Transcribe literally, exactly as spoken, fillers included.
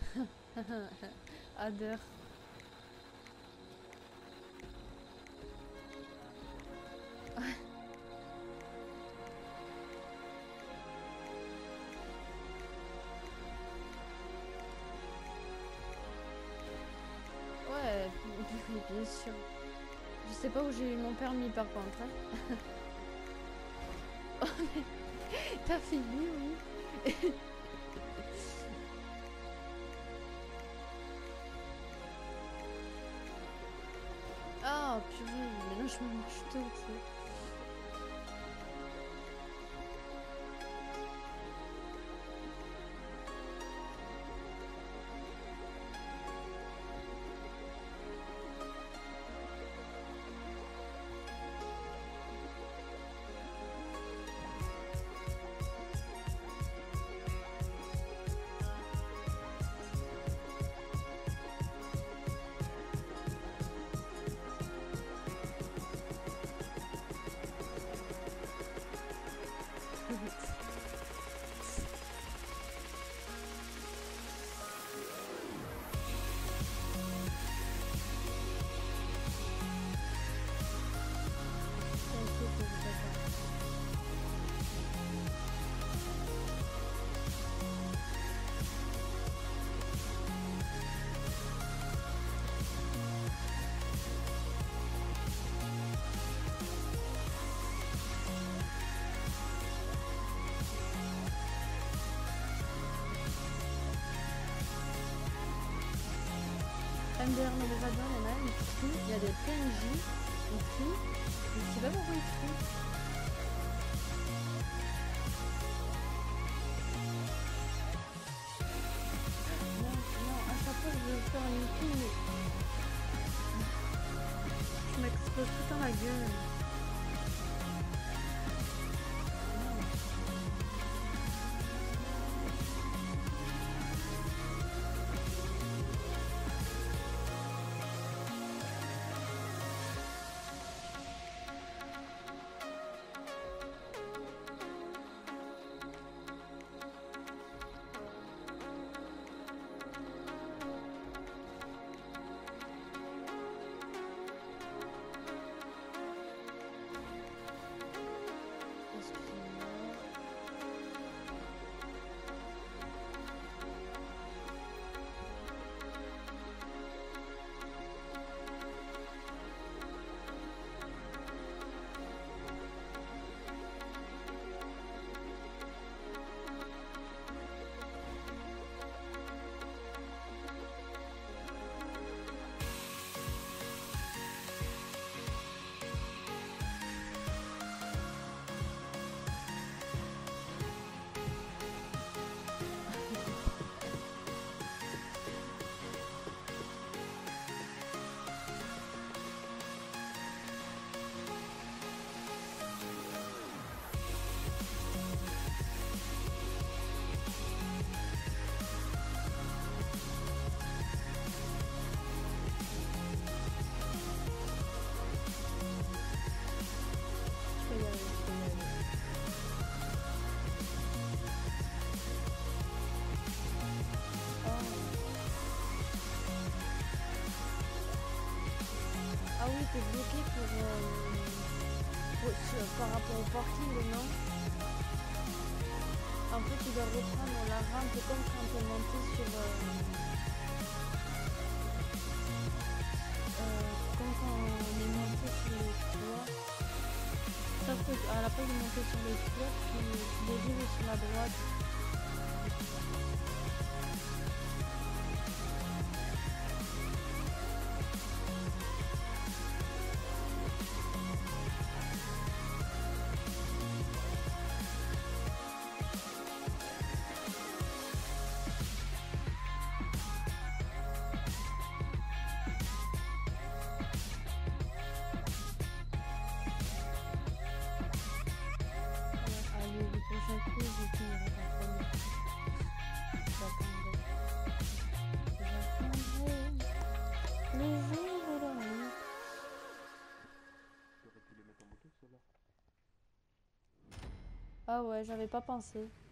Adore. Ouais, bien sûr. Je sais pas où j'ai eu mon permis par contre. Hein. T'as fini, oui. Ah, purée, mais là je me marche tout, tu sais. M D R dans les avions, il y en a un, il fuit. Il y a des P N J, il fuit. Je sais pas pourquoi il fuit. Non, non, à chaque fois je veux faire une meeting, mais je m'expose tout le temps la gueule. Ah oui, t'es bloqué pour, euh, pour sur, par rapport au parking, non? En fait, tu dois reprendre la rampe comme quand t'es monté sur... Euh, euh, comme quand on est monté sur les toits. Sauf qu'à la place de monter sur les toits, tu, tu dérives sur la droite. Ah ouais, j'avais pas pensé.